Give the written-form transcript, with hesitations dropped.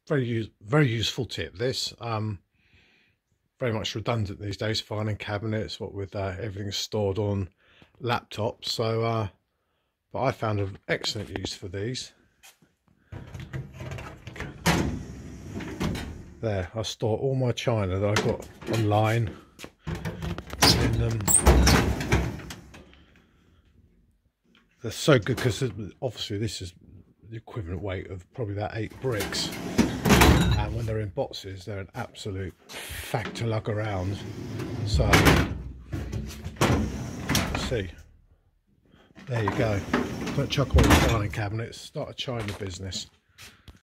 very useful tip. This very much redundant these days, finding cabinets what with everything stored on laptops. So but I found an excellent use for these. There, I store all my china that I got online in them. They're so good because obviously this is the equivalent weight of probably about 8 bricks, and when they're in boxes they're an absolute fact to lug around. So see, there you go. Don't chuck all the filing cabinets, start a china business.